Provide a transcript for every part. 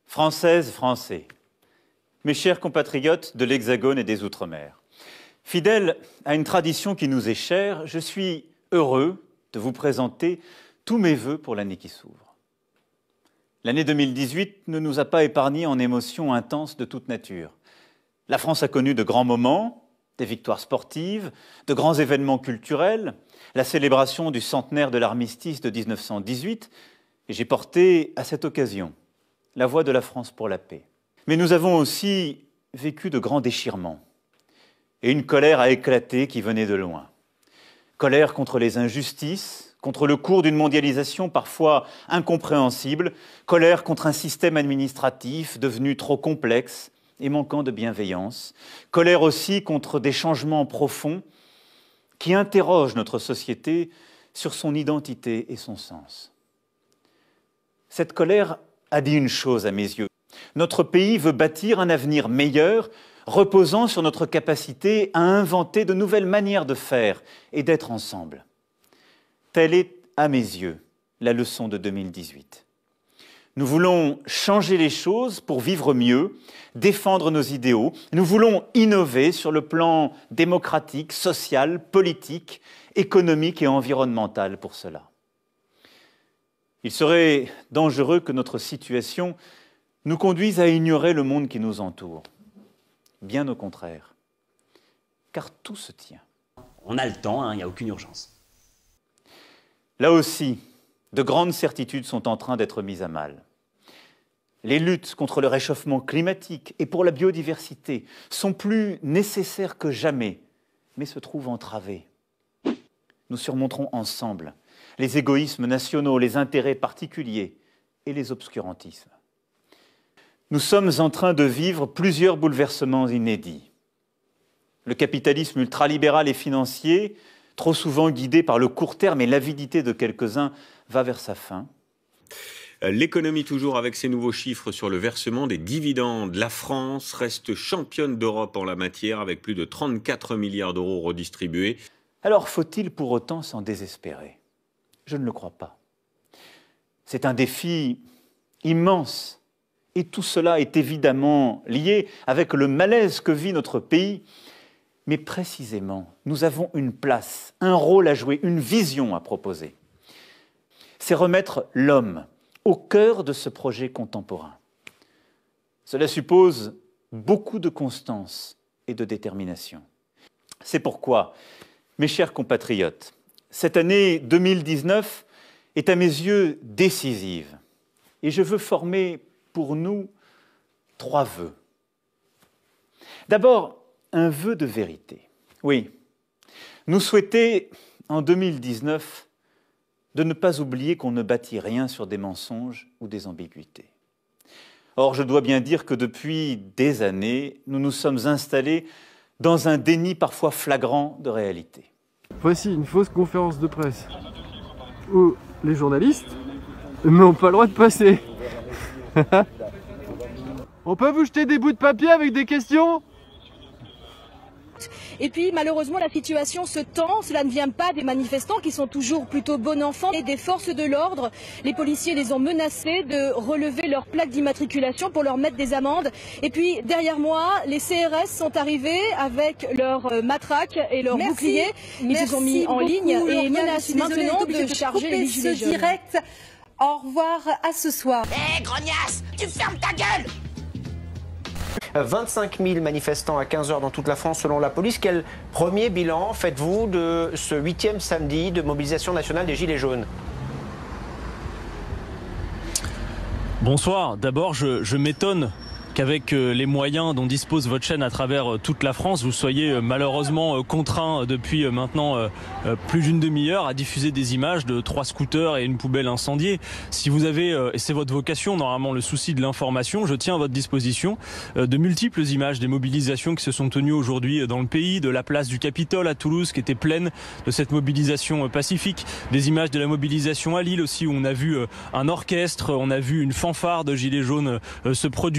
Françaises, Français, mes chers compatriotes de l'Hexagone et des Outre-mer, fidèle à une tradition qui nous est chère, je suis heureux de vous présenter tous mes vœux pour l'année qui s'ouvre. L'année 2018 ne nous a pas épargnés en émotions intenses de toute nature. La France a connu de grands moments, des victoires sportives, de grands événements culturels, la célébration du centenaire de l'armistice de 1918, et j'ai porté à cette occasion la voix de la France pour la paix. Mais nous avons aussi vécu de grands déchirements, et une colère a éclaté qui venait de loin. Colère contre les injustices, contre le cours d'une mondialisation parfois incompréhensible, colère contre un système administratif devenu trop complexe et manquant de bienveillance, colère aussi contre des changements profonds qui interrogent notre société sur son identité et son sens. Cette colère a dit une chose à mes yeux. Notre pays veut bâtir un avenir meilleur, reposant sur notre capacité à inventer de nouvelles manières de faire et d'être ensemble. Telle est, à mes yeux, la leçon de 2018. Nous voulons changer les choses pour vivre mieux, défendre nos idéaux. Nous voulons innover sur le plan démocratique, social, politique, économique et environnemental pour cela. Il serait dangereux que notre situation nous conduise à ignorer le monde qui nous entoure. Bien au contraire, car tout se tient. On a le temps, il n'y a aucune urgence. Là aussi, de grandes certitudes sont en train d'être mises à mal. Les luttes contre le réchauffement climatique et pour la biodiversité sont plus nécessaires que jamais, mais se trouvent entravées. Nous surmonterons ensemble les égoïsmes nationaux, les intérêts particuliers et les obscurantismes. Nous sommes en train de vivre plusieurs bouleversements inédits. Le capitalisme ultralibéral et financier, trop souvent guidé par le court terme et l'avidité de quelques-uns, va vers sa fin. L'économie toujours avec ses nouveaux chiffres sur le versement des dividendes. La France reste championne d'Europe en la matière avec plus de 34 milliards d'euros redistribués. Alors faut-il pour autant s'en désespérer? Je ne le crois pas. C'est un défi immense et tout cela est évidemment lié avec le malaise que vit notre pays. Mais précisément, nous avons une place, un rôle à jouer, une vision à proposer. C'est remettre l'homme au cœur de ce projet contemporain. Cela suppose beaucoup de constance et de détermination. C'est pourquoi, mes chers compatriotes, cette année 2019 est à mes yeux décisive. Et je veux former pour nous 3 vœux. D'abord, un vœu de vérité. Oui, nous souhaitons en 2019 de ne pas oublier qu'on ne bâtit rien sur des mensonges ou des ambiguïtés. Or, je dois bien dire que depuis des années, nous nous sommes installés dans un déni parfois flagrant de réalité. Voici une fausse conférence de presse où les journalistes n'ont pas le droit de passer. On peut vous jeter des bouts de papier avec des questions ? Et puis malheureusement la situation se tend, cela ne vient pas des manifestants qui sont toujours plutôt bon enfant et des forces de l'ordre. Les policiers les ont menacés de relever leur plaque d'immatriculation pour leur mettre des amendes. Et puis derrière moi, les CRS sont arrivés avec leurs matraques et leurs boucliers. Ils se sont mis en ligne et menacent maintenant de charger les gilets jaunes. Direct. Au revoir, à ce soir. Hé, grognasse, tu fermes ta gueule! 25 000 manifestants à 15 h dans toute la France selon la police. Quel premier bilan faites-vous de ce 8e samedi de mobilisation nationale des Gilets jaunes? Bonsoir, d'abord je m'étonne qu'avec les moyens dont dispose votre chaîne à travers toute la France, vous soyez malheureusement contraint depuis maintenant plus d'une demi-heure à diffuser des images de 3 scooters et une poubelle incendiée. Si vous avez, et c'est votre vocation, normalement le souci de l'information, je tiens à votre disposition de multiples images des mobilisations qui se sont tenues aujourd'hui dans le pays, de la place du Capitole à Toulouse qui était pleine de cette mobilisation pacifique, des images de la mobilisation à Lille aussi où on a vu un orchestre, on a vu une fanfare de gilets jaunes se produire avec une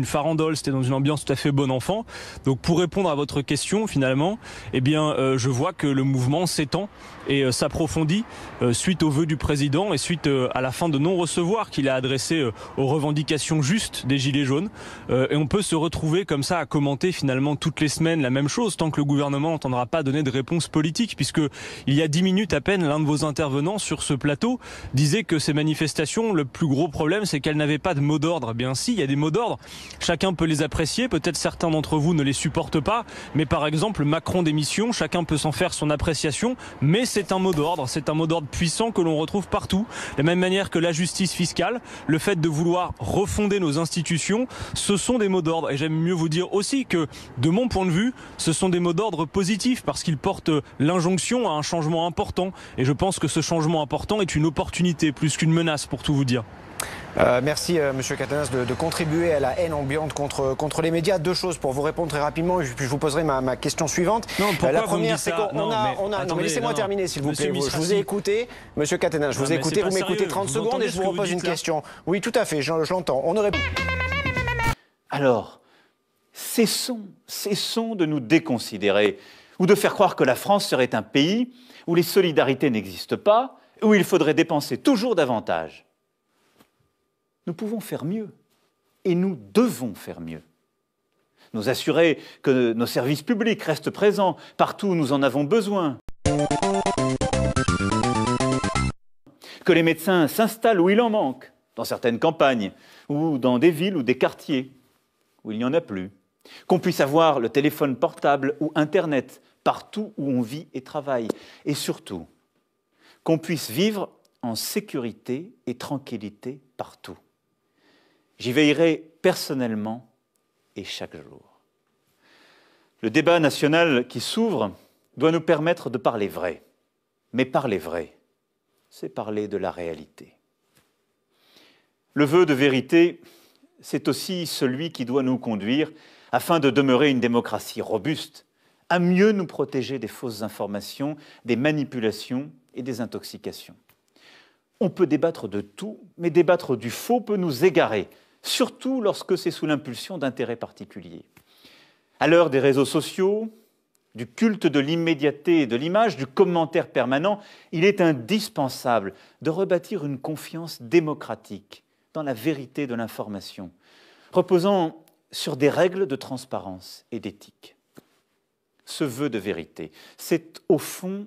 une farandole, c'était dans une ambiance tout à fait bon enfant. Donc pour répondre à votre question, finalement, eh bien, je vois que le mouvement s'étend et s'approfondit suite aux vœux du président et suite à la fin de non-recevoir qu'il a adressé aux revendications justes des Gilets jaunes. Et on peut se retrouver comme ça à commenter finalement toutes les semaines la même chose tant que le gouvernement n'entendra pas donner de réponse politique, puisque il y a 10 minutes à peine, l'un de vos intervenants sur ce plateau disait que ces manifestations, le plus gros problème, c'est qu'elles n'avaient pas de mot d'ordre. Eh bien si, il y a des mots d'ordre, chacun peut les apprécier, peut-être certains d'entre vous ne les supportent pas, mais par exemple Macron démission, chacun peut s'en faire son appréciation, mais c'est un mot d'ordre puissant que l'on retrouve partout. De la même manière que la justice fiscale, le fait de vouloir refonder nos institutions, ce sont des mots d'ordre. Et j'aime mieux vous dire aussi que, de mon point de vue, ce sont des mots d'ordre positifs parce qu'ils portent l'injonction à un changement important. Et je pense que ce changement important est une opportunité plus qu'une menace, pour tout vous dire. Merci Monsieur Catanès de contribuer à la haine ambiante contre les médias. Deux choses pour vous répondre très rapidement et puis je vous poserai ma question suivante. Non, la première, c'est qu'on a... mais laissez-moi terminer s'il vous plaît. Je vous ai écouté, Monsieur Catanès, je vous ai écouté, vous m'écoutez 30 secondes et je vous repose une question. Oui, tout à fait, je l'entends. On aurait... Alors, cessons de nous déconsidérer ou de faire croire que la France serait un pays où les solidarités n'existent pas, où il faudrait dépenser toujours davantage. Nous pouvons faire mieux et nous devons faire mieux. Nous assurer que nos services publics restent présents partout où nous en avons besoin. Que les médecins s'installent où il en manque, dans certaines campagnes ou dans des villes ou des quartiers où il n'y en a plus. Qu'on puisse avoir le téléphone portable ou Internet partout où on vit et travaille. Et surtout, qu'on puisse vivre en sécurité et tranquillité partout. J'y veillerai personnellement et chaque jour. Le débat national qui s'ouvre doit nous permettre de parler vrai. Mais parler vrai, c'est parler de la réalité. Le vœu de vérité, c'est aussi celui qui doit nous conduire, afin de demeurer une démocratie robuste, à mieux nous protéger des fausses informations, des manipulations et des intoxications. On peut débattre de tout, mais débattre du faux peut nous égarer, surtout lorsque c'est sous l'impulsion d'intérêts particuliers. À l'heure des réseaux sociaux, du culte de l'immédiateté et de l'image, du commentaire permanent, il est indispensable de rebâtir une confiance démocratique dans la vérité de l'information, reposant sur des règles de transparence et d'éthique. Ce vœu de vérité, c'est au fond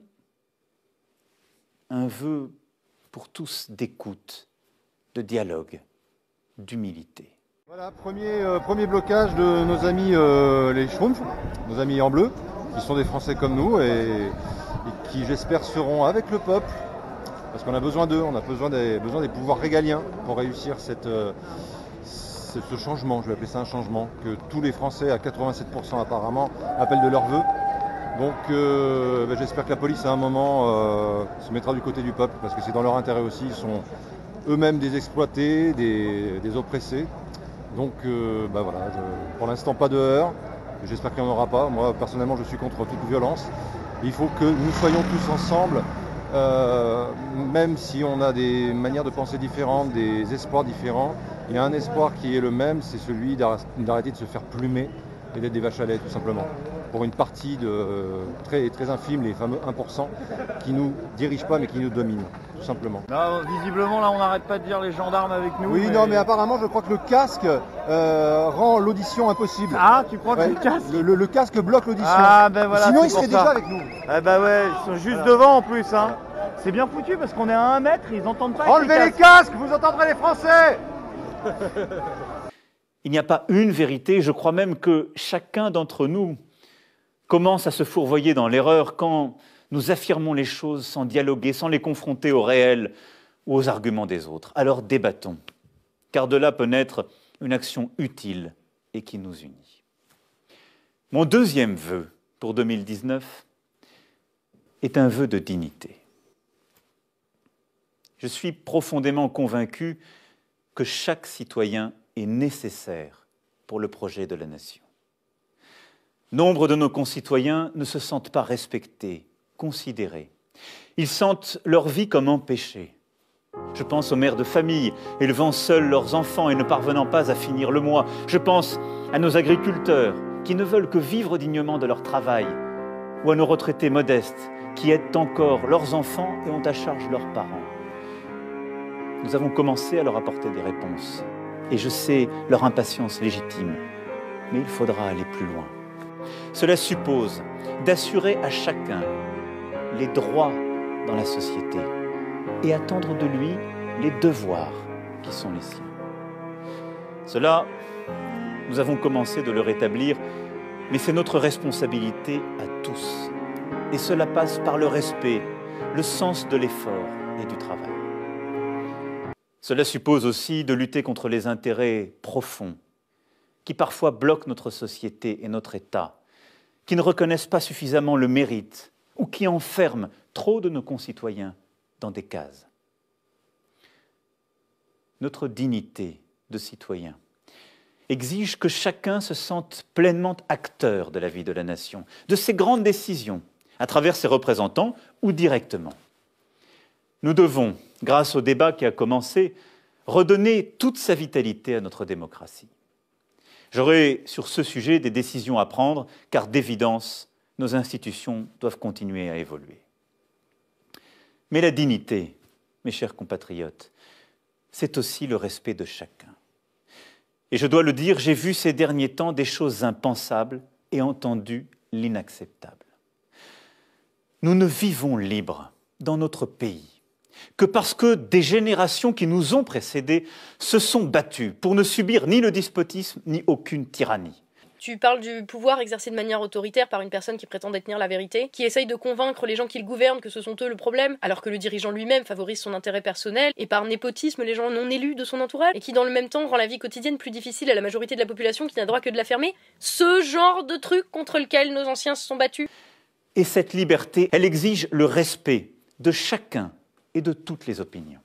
un vœu pour tous d'écoute, de dialogue, d'humilité. Voilà, premier blocage de nos amis les Schtroumpfs, nos amis en bleu, qui sont des Français comme nous et qui j'espère seront avec le peuple, parce qu'on a besoin d'eux, on a besoin des pouvoirs régaliens pour réussir ce changement, je vais appeler ça un changement, que tous les Français, à 87% apparemment, appellent de leur vœu. Donc j'espère que la police à un moment se mettra du côté du peuple, parce que c'est dans leur intérêt aussi, ils sont eux-mêmes des exploités, des oppressés. Donc voilà, pour l'instant pas de heurts, j'espère qu'il n'y en aura pas. Moi personnellement je suis contre toute violence. Il faut que nous soyons tous ensemble, même si on a des manières de penser différentes, des espoirs différents. Il y a un espoir qui est le même, c'est celui d'arrêter de se faire plumer et d'être des vaches à lait tout simplement. Pour une partie très infime, les fameux 1%, qui ne nous dirigent pas mais qui nous dominent, tout simplement. Là, visiblement, là, on n'arrête pas de dire les gendarmes avec nous. Oui, non, mais apparemment, je crois que le casque rend l'audition impossible. Ah, tu crois que c'est le casque le casque bloque l'audition. Ah, ben voilà. Sinon, ils seraient déjà avec nous. Ah, ben ouais, ils sont juste devant en plus. Hein. C'est bien foutu parce qu'on est à 1 mètre, ils n'entendent pas. Enlevez les casques, vous entendrez les Français. Il n'y a pas une vérité, je crois même que chacun d'entre nous commence à se fourvoyer dans l'erreur quand nous affirmons les choses sans dialoguer, sans les confronter au réel ou aux arguments des autres. Alors débattons, car de là peut naître une action utile et qui nous unit. Mon deuxième vœu pour 2019 est un vœu de dignité. Je suis profondément convaincu que chaque citoyen est nécessaire pour le projet de la nation. Nombre de nos concitoyens ne se sentent pas respectés, considérés. Ils sentent leur vie comme empêchée. Je pense aux mères de famille, élevant seuls leurs enfants et ne parvenant pas à finir le mois. Je pense à nos agriculteurs, qui ne veulent que vivre dignement de leur travail, ou à nos retraités modestes, qui aident encore leurs enfants et ont à charge leurs parents. Nous avons commencé à leur apporter des réponses, et je sais leur impatience légitime, mais il faudra aller plus loin. Cela suppose d'assurer à chacun les droits dans la société et attendre de lui les devoirs qui sont les siens. Cela, nous avons commencé de le rétablir, mais c'est notre responsabilité à tous. Et cela passe par le respect, le sens de l'effort et du travail. Cela suppose aussi de lutter contre les intérêts profonds qui parfois bloquent notre société et notre État, qui ne reconnaissent pas suffisamment le mérite ou qui enferment trop de nos concitoyens dans des cases. Notre dignité de citoyen exige que chacun se sente pleinement acteur de la vie de la nation, de ses grandes décisions, à travers ses représentants ou directement. Nous devons, grâce au débat qui a commencé, redonner toute sa vitalité à notre démocratie. J'aurai sur ce sujet des décisions à prendre, car d'évidence, nos institutions doivent continuer à évoluer. Mais la dignité, mes chers compatriotes, c'est aussi le respect de chacun. Et je dois le dire, j'ai vu ces derniers temps des choses impensables et entendu l'inacceptable. Nous ne vivons libres dans notre pays que parce que des générations qui nous ont précédés se sont battues pour ne subir ni le despotisme ni aucune tyrannie. Tu parles du pouvoir exercé de manière autoritaire par une personne qui prétend détenir la vérité, qui essaye de convaincre les gens qui le gouvernent que ce sont eux le problème, alors que le dirigeant lui-même favorise son intérêt personnel, et par népotisme les gens non élus de son entourage, et qui dans le même temps rend la vie quotidienne plus difficile à la majorité de la population qui n'a droit que de la fermer. Ce genre de truc contre lequel nos anciens se sont battus. Et cette liberté, elle exige le respect de chacun et de toutes les opinions.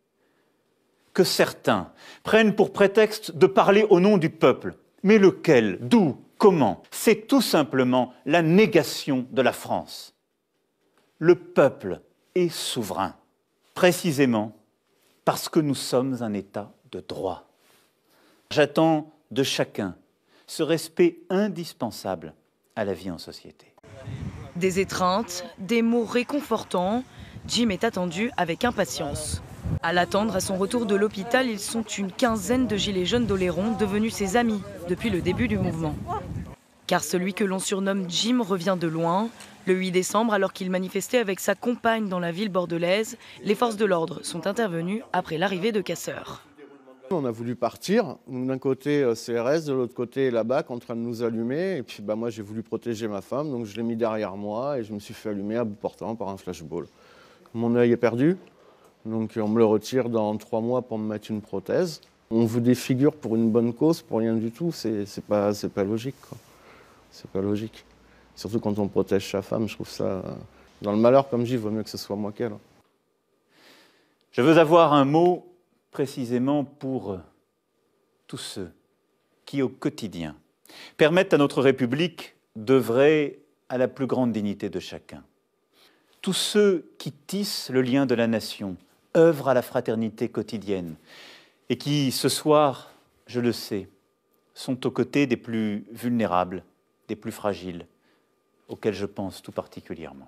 Que certains prennent pour prétexte de parler au nom du peuple, mais lequel, d'où, comment? C'est tout simplement la négation de la France. Le peuple est souverain, précisément parce que nous sommes un État de droit. J'attends de chacun ce respect indispensable à la vie en société. Des étreintes, des mots réconfortants, Jim est attendu avec impatience. À l'attendre à son retour de l'hôpital, ils sont une quinzaine de gilets jaunes d'Oléron devenus ses amis depuis le début du mouvement. Car celui que l'on surnomme Jim revient de loin. Le 8 décembre, alors qu'il manifestait avec sa compagne dans la ville bordelaise, les forces de l'ordre sont intervenues après l'arrivée de casseurs. On a voulu partir, d'un côté CRS, de l'autre côté la BAC en train de nous allumer. Et puis moi j'ai voulu protéger ma femme, donc je l'ai mis derrière moi et je me suis fait allumer à bout portant par un flashball. Mon œil est perdu, donc on me le retire dans 3 mois pour me mettre une prothèse. On vous défigure pour une bonne cause, pour rien du tout, c'est pas logique, quoi. C'est pas logique. Surtout quand on protège sa femme, je trouve ça... Dans le malheur, comme je dis, il vaut mieux que ce soit moi qu'elle. Je veux avoir un mot précisément pour tous ceux qui, au quotidien, permettent à notre République d'œuvrer à la plus grande dignité de chacun. Tous ceux qui tissent le lien de la nation, œuvrent à la fraternité quotidienne et qui, ce soir, je le sais, sont aux côtés des plus vulnérables, des plus fragiles, auxquels je pense tout particulièrement.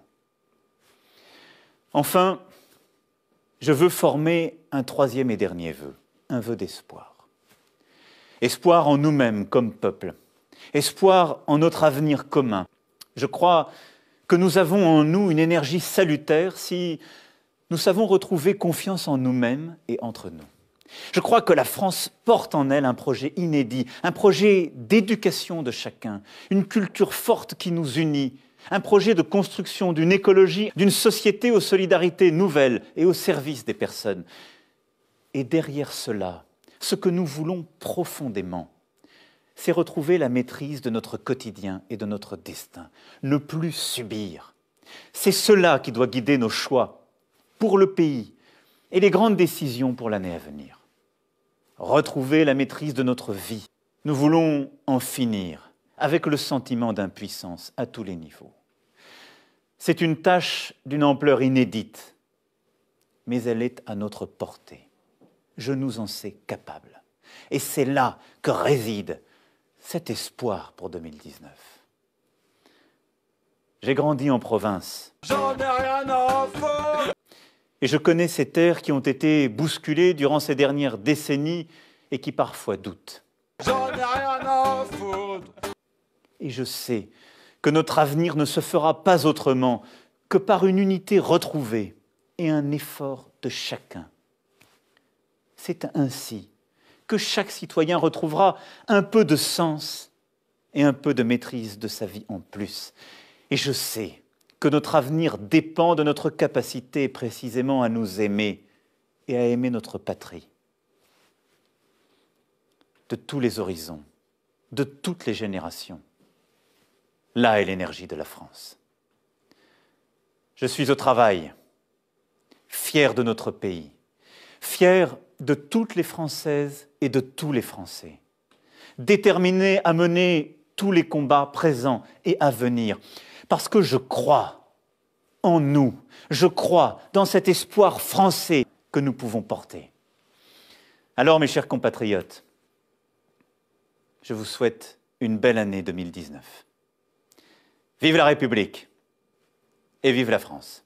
Enfin, je veux former un troisième et dernier vœu, un vœu d'espoir. Espoir en nous-mêmes comme peuple, espoir en notre avenir commun. Je crois que nous avons en nous une énergie salutaire si nous savons retrouver confiance en nous-mêmes et entre nous. Je crois que la France porte en elle un projet inédit, un projet d'éducation de chacun, une culture forte qui nous unit, un projet de construction d'une écologie, d'une société aux solidarités nouvelles et au service des personnes. Et derrière cela, ce que nous voulons profondément, c'est retrouver la maîtrise de notre quotidien et de notre destin, ne plus subir. C'est cela qui doit guider nos choix pour le pays et les grandes décisions pour l'année à venir. Retrouver la maîtrise de notre vie. Nous voulons en finir avec le sentiment d'impuissance à tous les niveaux. C'est une tâche d'une ampleur inédite. mais elle est à notre portée. Je nous en sais capables. Et c'est là que réside cet espoir pour 2019. J'ai grandi en province. J'en ai rien à foutre. Et je connais ces terres qui ont été bousculées durant ces dernières décennies et qui parfois doutent. J'en ai rien à foutre. Et je sais que notre avenir ne se fera pas autrement que par une unité retrouvée et un effort de chacun. C'est ainsi que chaque citoyen retrouvera un peu de sens et un peu de maîtrise de sa vie en plus. Et je sais que notre avenir dépend de notre capacité précisément à nous aimer et à aimer notre patrie. De tous les horizons, de toutes les générations. Là est l'énergie de la France. Je suis au travail, fier de notre pays, fier de toutes les Françaises et de tous les Français, déterminé à mener tous les combats présents et à venir, parce que je crois en nous, je crois dans cet espoir français que nous pouvons porter. Alors, mes chers compatriotes, je vous souhaite une belle année 2019. Vive la République et vive la France.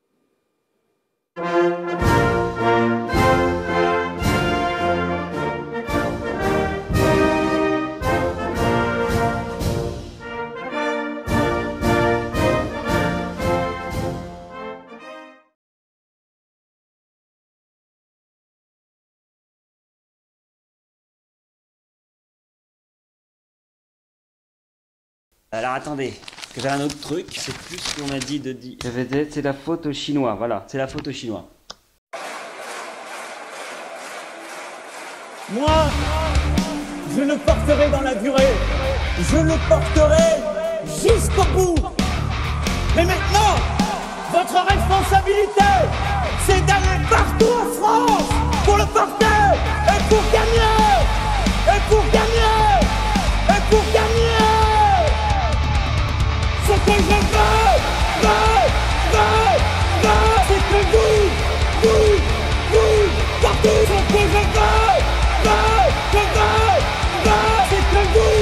Alors attendez, parce que j'ai un autre truc, c'est plus ce qu'on m'a dit de dire. C'est la faute aux Chinois, voilà, c'est la faute aux Chinois. Moi, je le porterai dans la durée, je le porterai jusqu'au bout. Mais maintenant, votre responsabilité, c'est d'aller partout en France pour le porter et pour gagner, et pour gagner, et pour gagner. Ce que je veux, c'est que vous, partout. Ce que je veux, c'est que vous,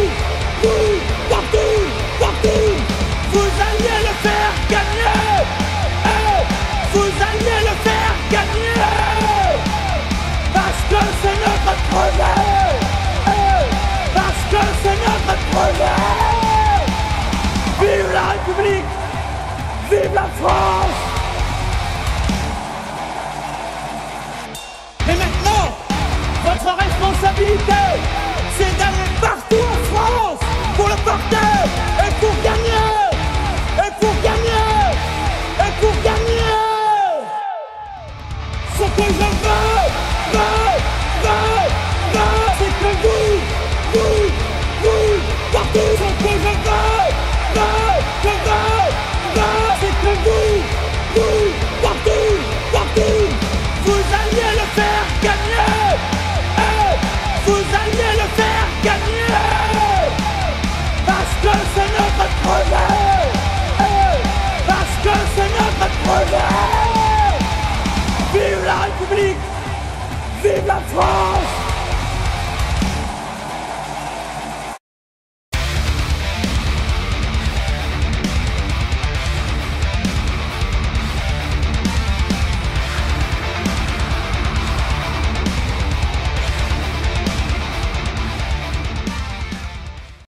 partout, vous alliez le faire gagner, vous alliez le faire gagner, parce que c'est notre projet, parce que c'est notre projet. Vive la République! Vive la France! Et maintenant, votre responsabilité, c'est d'aller partout en France pour le porter et pour gagner! Et pour gagner! Et pour gagner! Ce que je veux,